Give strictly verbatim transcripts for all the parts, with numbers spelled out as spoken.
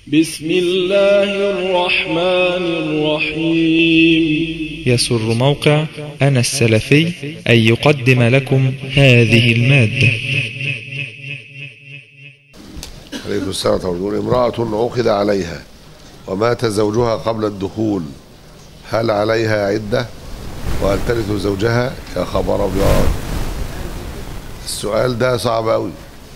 بسم الله الرحمن الرحيم. يسر موقع أنا السلفي أن يقدم لكم هذه المادة. عليكم السلام ورحمة الله. امرأة عقد عليها ومات زوجها قبل الدخول، هل عليها عدة وهل ترث زوجها؟ يا خبر أبيض، السؤال ده صعب أوي.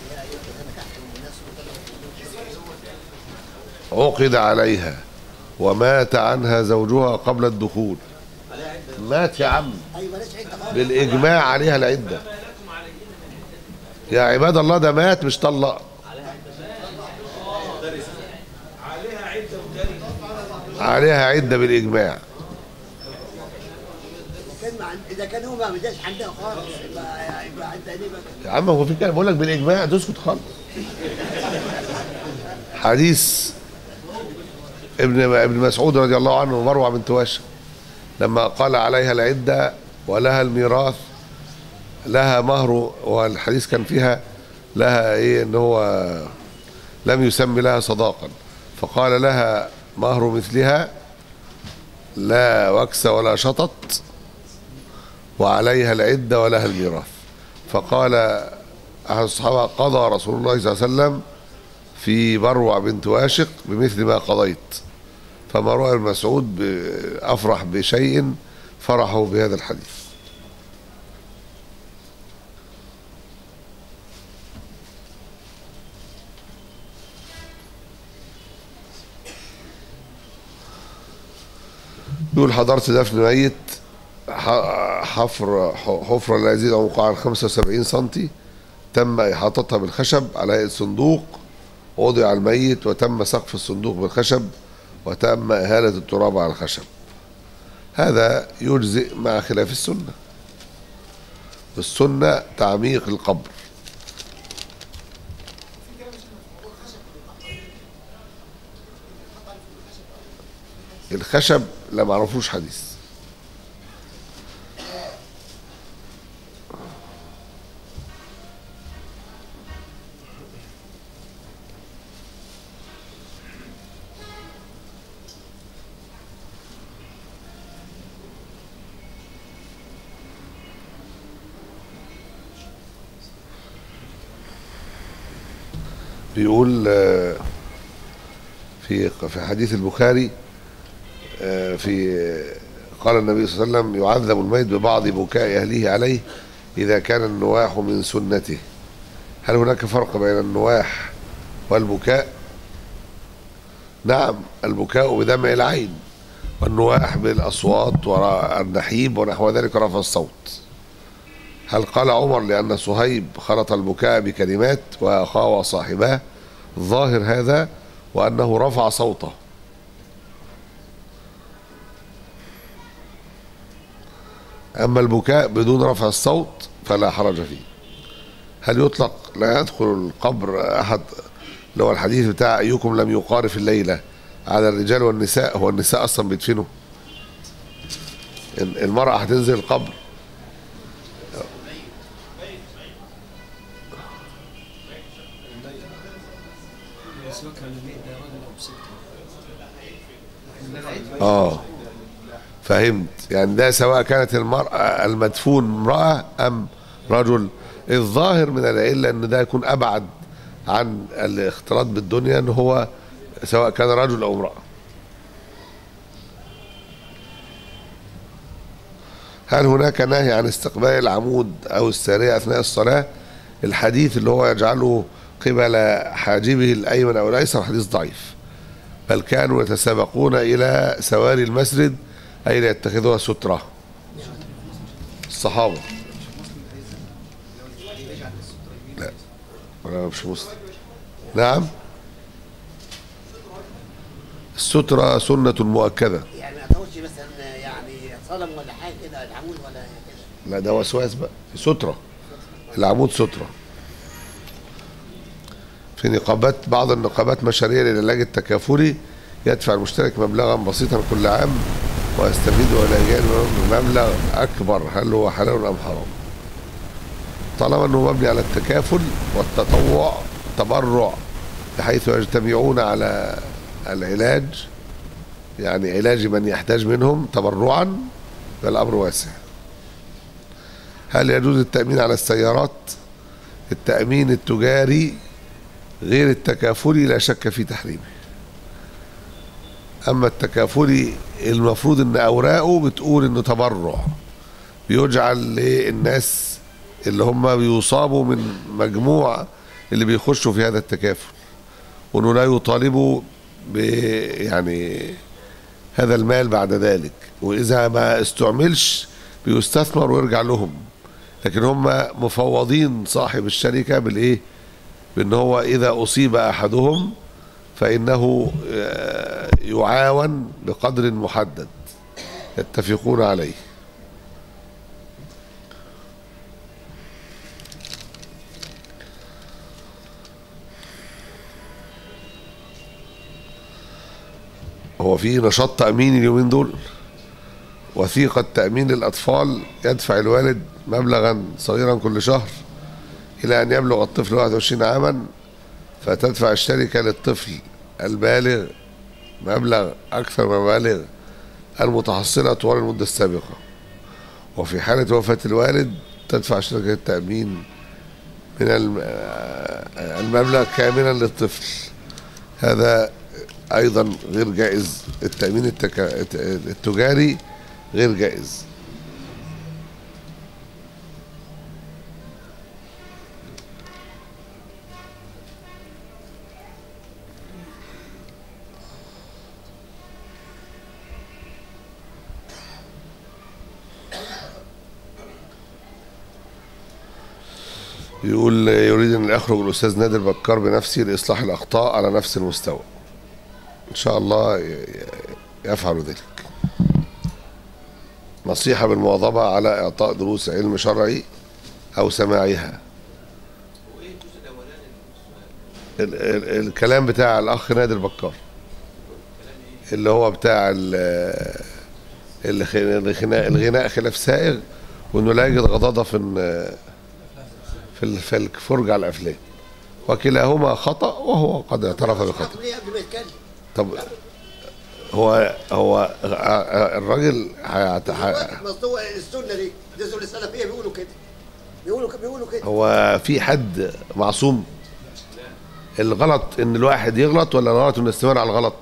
عقد عليها ومات عنها زوجها قبل الدخول، مات يا عم بالإجماع عليها العدة يا عباد الله، ده مات مش طلق. عليها عدة بالإجماع. إذا كان هو ما بداش عندها خالص يبقى يبقى عندها ليه بقى؟ يا عم هو في كلام بقول لك بالإجماع، تسكت خالص. حديث ابن ابن مسعود رضي الله عنه ومروة بنت واشق لما قال عليها العدة ولها الميراث، لها مهر، والحديث كان فيها لها ايه، ان هو لم يسمي لها صداقا، فقال لها مهر مثلها لا وكس ولا شطط وعليها العدة ولها الميراث. فقال أحد الصحابة قضى رسول الله صلى الله عليه وسلم في بروع بنت واشق بمثل ما قضيت، فما رأى ابن مسعود أفرح بشيء فرحه بهذا الحديث. يقول حضرت دفن ميت، حفر حفرة لا يزيد عمقها عن خمسة وسبعين سنتي، تم إحاطتها بالخشب على هيئة صندوق، وضع الميت وتم سقف الصندوق بالخشب وتم إهالة التراب على الخشب. هذا يجزئ مع خلاف السنة. السنة تعميق القبر. الخشب لا معرفوش حديث. بيقول في في حديث البخاري في قال النبي صلى الله عليه وسلم يعذب الميت ببعض بكاء أهله عليه إذا كان النواح من سنته. هل هناك فرق بين النواح والبكاء؟ نعم، البكاء بدمع العين، والنواح بالأصوات والنحيب ونحو ذلك رفع الصوت. هل قال عمر لأن صهيب خلط البكاء بكلمات وأخاه وصاحباه؟ ظاهر هذا، وأنه رفع صوته. أما البكاء بدون رفع الصوت فلا حرج فيه. هل يطلق لا يدخل القبر أحد، اللي هو الحديث بتاع أيكم لم يقارف الليلة، على الرجال والنساء؟ هو النساء أصلا بيدفنوا، المرأة هتنزل القبر. اه فهمت، يعني ده سواء كانت المرأة المدفون امرأة أم رجل. الظاهر من العلة أن ده يكون أبعد عن الاختلاط بالدنيا، أن هو سواء كان رجل أو امرأة. هل هناك نهي عن استقبال العمود أو السارية أثناء الصلاة؟ الحديث اللي هو يجعله قبل حاجبه الأيمن أو الأيسر حديث ضعيف، بل كانوا يتسابقون إلى سواري المسجد أي ليتخذوها سترة. الصحابة لا ولا مش مسلم. نعم، السترة سنة مؤكدة. يعني ما تقولش مثلا يعني صنم ولا حاجه كده العمود ولا كده. لا ده وسواس بقى، سترة، العمود سترة. في نقابات، بعض النقابات مشاريع للعلاج التكافلي، يدفع المشترك مبلغا بسيطا كل عام ويستفيد ولا يجعل مبلغ أكبر. هل هو حلال أم حرام؟ طالما أنه مبني على التكافل والتطوع تبرع بحيث يجتمعون على العلاج، يعني علاج من يحتاج منهم تبرعا، فالأمر واسع. هل يجوز التأمين على السيارات؟ التأمين التجاري غير التكافلي لا شك في تحريمه. أما التكافلي المفروض أن أوراقه بتقول أنه تبرع، بيجعل للناس اللي هم بيصابوا من مجموعة اللي بيخشوا في هذا التكافل، وأنه لا يطالبوا ب يعني هذا المال بعد ذلك، وإذا ما استعملش بيستثمر ويرجع لهم. لكن هم مفوضين صاحب الشركة بالإيه؟ بأن هو إذا أصيب أحدهم فإنه يعاون بقدر محدد يتفقون عليه. هو في نشاط تأمين اليومين دول، وثيقة تأمين للأطفال يدفع الوالد مبلغا صغيرا كل شهر إلى أن يبلغ الطفل واحد وعشرين عاما، فتدفع الشركة للطفل البالغ مبلغ أكثر من مبالغ المتحصلة طوال المدة السابقة. وفي حالة وفاة الوالد تدفع شركة التأمين من المبلغ كاملا للطفل. هذا أيضا غير جائز. التأمين التكا... التجاري غير جائز. يقول يريد أن يخرج الأستاذ نادر بكار بنفسه لإصلاح الأخطاء على نفس المستوى. إن شاء الله يفعل ذلك. نصيحة بالمواظبة على إعطاء دروس علم شرعي أو سماعها. ال ال الكلام بتاع الأخ نادر بكار اللي هو بتاع الغناء, الغناء خلاف سائغ، وإنه لا يجد غضاضة في في الفرجة على الأفلام، وكلاهما خطأ وهو قد اعترف بخطأ. طب هو هو الراجل مصدوق السنه دي دول السلفيه بيقولوا كده، بيقولوا بيقولوا كده. هو في حد معصوم؟ الغلط ان الواحد يغلط ولا الغلط انه يستمر على الغلط؟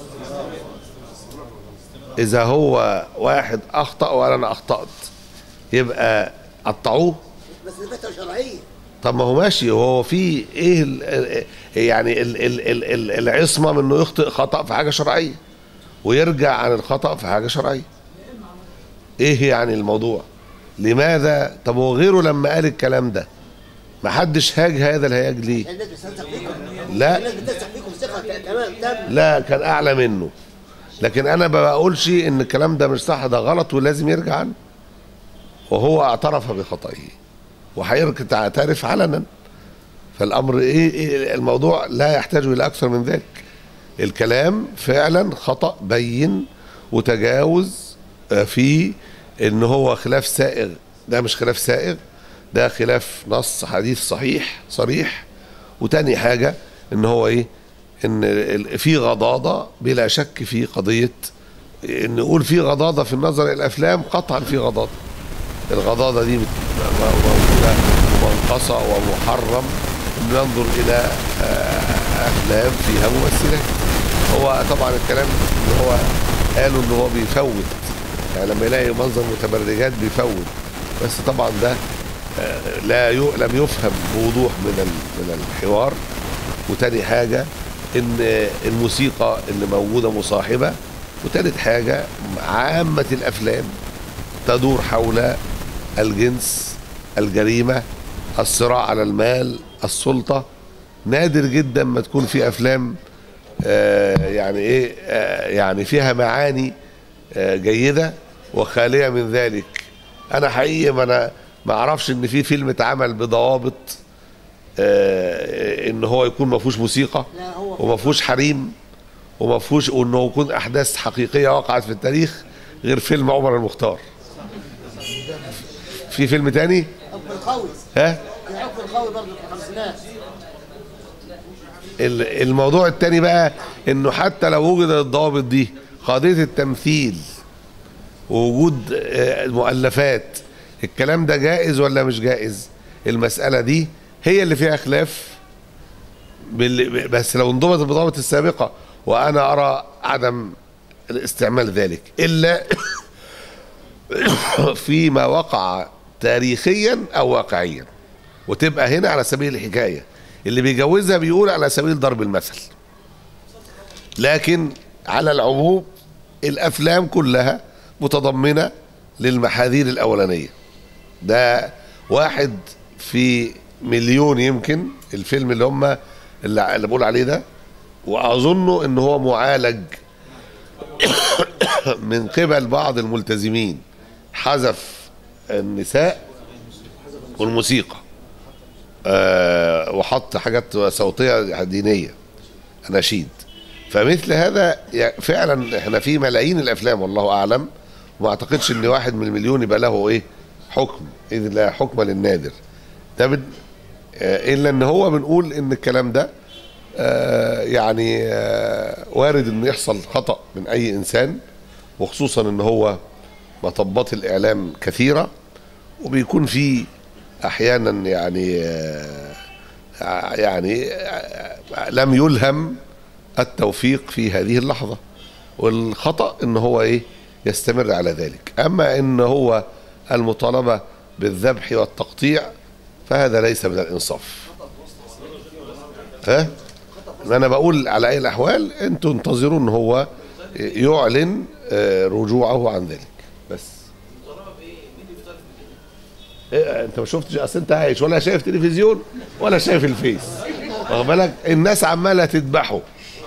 اذا هو واحد اخطأ وانا اخطأت يبقى قطعوه، بس دي فتوى شرعيه. طب ما هو ماشي. هو في ايه ال يعني ال ال ال العصمه من انه يخطئ خطأ في حاجه شرعيه ويرجع عن الخطأ في حاجه شرعيه؟ ايه يعني الموضوع؟ لماذا؟ طب هو غيره لما قال الكلام ده ما حدش هاج هذا الهياج ليه؟ الناس بتستثق فيكم. لا الناس بتستثق فيكم ثقه تمام تام. لا، كان اعلى منه. لكن انا ما بقولش ان الكلام ده مش صح، ده غلط ولازم يرجع عنه، وهو اعترف بخطئه وهيرجع تعترف علنا. فالامر ايه, إيه الموضوع لا يحتاج الى اكثر من ذلك. الكلام فعلا خطأ بين وتجاوز في ان هو خلاف سائغ. ده مش خلاف سائغ، ده خلاف نص حديث صحيح صريح. وتاني حاجة ان هو ايه، ان في غضاضة بلا شك في قضية ان نقول في غضاضة في النظر الى الافلام. قطعا في غضاضة. الغضاضة دي موجودة ومنقصة ومحرم ان ينظر الى افلام فيها ممثلات. هو طبعا الكلام اللي هو قالوا ان هو بيفوت، يعني لما يلاقي منظر متبرجات بيفوت، بس طبعا ده لا لم يفهم بوضوح من من الحوار. وتاني حاجة ان الموسيقى اللي موجودة مصاحبة. وتالت حاجة عامة الافلام تدور حول الجنس، الجريمة، الصراع على المال، السلطة. نادر جدا ما تكون في افلام آه يعني ايه آه يعني فيها معاني آه جيدة وخالية من ذلك. انا حقيقي ما انا ما اعرفش ان في فيلم اتعمل بضوابط آه ان هو يكون ما فيهوش موسيقى وما فيهوش حريم وما فيهوش، وانه يكون احداث حقيقية وقعت في التاريخ، غير فيلم عمر المختار. في فيلم تاني حكم القوي. ها في حكم القوي برضه في الخمسينات. الموضوع الثاني بقى انه حتى لو وجد الضوابط دي، قضيه التمثيل ووجود المؤلفات، الكلام ده جائز ولا مش جائز؟ المساله دي هي اللي فيها خلاف، بس لو انضبطت بالضوابط السابقه، وانا ارى عدم استعمال ذلك الا فيما وقع تاريخيا او واقعيا، وتبقى هنا على سبيل الحكايه، اللي بيجوزها بيقول على سبيل ضرب المثل. لكن على العموم الافلام كلها متضمنه للمحاذير الاولانيه. ده واحد في مليون يمكن الفيلم اللي هم اللي بقول عليه ده، واظنه ان هو معالج من قبل بعض الملتزمين، حذف النساء والموسيقى أه وحط حاجات صوتيه دينيه، اناشيد. فمثل هذا فعلا احنا في ملايين الافلام والله اعلم، وما اعتقدش ان واحد من المليون يبقى له ايه حكم، اذ لا حكم للنادر. ده بن... آه الا ان هو بنقول ان الكلام ده آه يعني آه وارد انه يحصل خطأ من اي انسان، وخصوصا ان هو مطبات الاعلام كثيره، وبيكون في احيانا يعني آه يعني آه لم يلهم التوفيق في هذه اللحظه، والخطأ ان هو ايه يستمر على ذلك. اما ان هو المطالبه بالذبح والتقطيع فهذا ليس من الانصاف. ها انا بقول على اي الاحوال انتوا انتظروا ان هو يعلن رجوعه عن ذلك بس. إيه انت ما شفتش؟ اصل انت عايش ولا شايف تلفزيون ولا شايف الفيس، واخد بالك؟ الناس عماله تذبحه.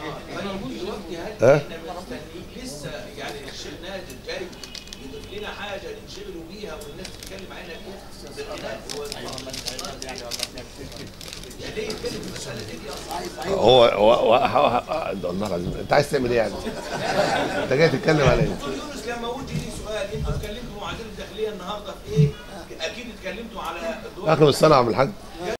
ها لسه يعني الشيخ نادر جاي يضيف لنا حاجه ننشغلوا بيها والناس تتكلم عنها ليه يتكلم في المساله دي اصلا؟ هو هو والله العظيم انت عايز تعمل ايه يعني؟ انت جاي تتكلم على ايه؟ دكتور يونس لما وجه لي سؤال، انتوا اتكلمتوا مع وزير الداخليه النهارده في ايه؟ اكيد اتكلمتوا على اخر السنه يا عم الحاج.